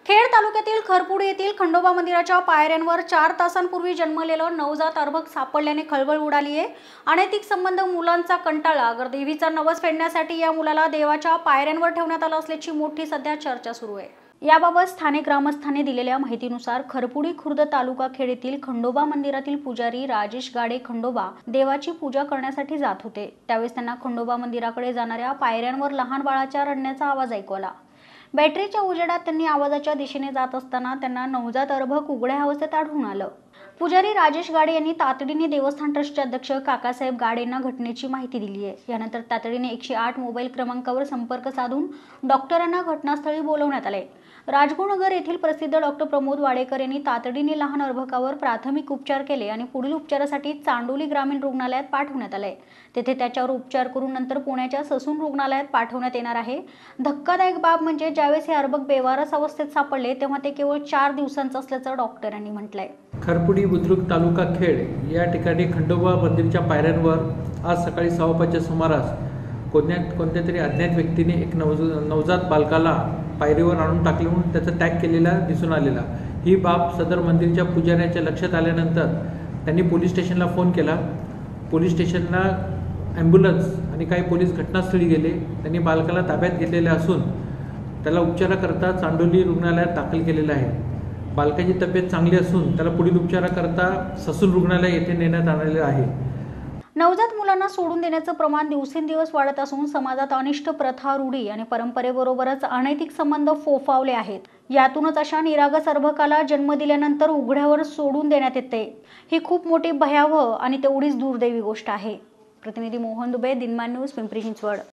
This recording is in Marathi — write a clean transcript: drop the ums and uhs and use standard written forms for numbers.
खेड तालुक्यातील खरपूड येथील खंडोबा मंदिराच्या पायऱ्यांवर 4 तासांपूर्वी जन्मलेलं नवजात अर्भक सापडल्याने खळबळ उडाली आहे। अनैतिक संबंध मुलांचा कंटाळा देवीचा नवस फेडण्यासाठी या मुलाला देवाच्या पायऱ्यांवर ठेवण्यात आलं असल्याची मोठी सध्या चर्चा सुरू आहे। याबाबत स्थानिक ग्रामस्थांनी दिलेल्या माहितीनुसार खरपुडी खुर्द तालुका खेड येथील खंडोबा मंदिरातील पुजारी राजेश गाडे खंडोबा देवाची पूजा करण्यासाठी जात होते। त्यावेळेस त्यांना खंडोबा मंदिराकडे जाणाऱ्या पायऱ्यांवर लहान बाळाच्या रडण्याचा आवाज ऐकू आला। बॅटरीच्या उजेडात त्यांनी आवाजाच्या दिशेने जात असताना त्यांना नवजात अर्भक उघड्या अवस्थेत आढळून आलं। पुजारी राजेश गाडे यांनी तातडीने देवस्थान ट्रस्टचे अध्यक्ष काकासाहेब गाडे यांना घटनेची माहिती दिली आहे। यानंतर तातडीने 108 मोबाईल क्रमांकावर संपर्क साधून डॉक्टरांना घटनास्थळी बोलवण्यात आले। राजगुरुनगर येथील प्रसिद्ध डॉक्टर प्रमोद वाडेकर यांनी तातडीने लहान अर्भकावर प्राथमिक उपचार केले आणि पुढील उपचारासाठी चांडोली ग्रामीण रुग्णालयात पाठवण्यात आले। तेथे त्याच्यावर उपचार करून नंतर पुण्याच्या ससून रुग्णालयात पाठवण्यात येणार आहे। धक्कादायक बाब म्हणजे ज्यावेळेस हे अर्भक बेवारस अवस्थेत सापडले तेव्हा ते केवळ 4 दिवसांचं असल्याचं डॉक्टरांनी म्हटलंय। खरपुडी बुद्रुक तालुका खेड या ठिकाणी खंडोबा मंदिरच्या पायऱ्यांवर आज सकाळी 6:15च्या सुमारास कोणत्या तरी अज्ञात व्यक्तीने एक नवजात बालकाला पायरीवर आणून टाकले म्हणून त्याचा टॅग केलेला दिसून आलेला। ही बाब सदर मंदिरच्या पुजाऱ्याच्या लक्षात आल्यानंतर त्यांनी पोलीस स्टेशनला फोन केला। पोलीस स्टेशनला ॲम्ब्युलन्स आणि काही पोलीस घटनास्थळी गेले। त्यांनी बालकाला ताब्यात घेतलेले असून त्याला उपचाराकरता चांडोली रुग्णालयात दाखल केलेलं आहे। बालकाची तब्येत चांगली असून त्याला पुढील उपचाराकरता ससून रुग्णालय येथे नेण्यात आलेले आहे। नवजात मुलांना सोडून देण्याचं प्रमाण दिवसेंदिवस वाढत असून समाजात अनिष्ट प्रथा, रूढी आणि परंपरेबरोबरच अनैतिक संबंध फोफावले आहेत। यातूनच अशा निरागस अर्भकाला जन्म दिल्यानंतर उघड्यावर सोडून देण्यात येते। ही खूप मोठी भयावह आणि तेवढीच दुर्दैवी गोष्ट आहे। प्रतिनिधी मोहन दुबे, दिनमान न्यूज, पिंपरी चिंचवड।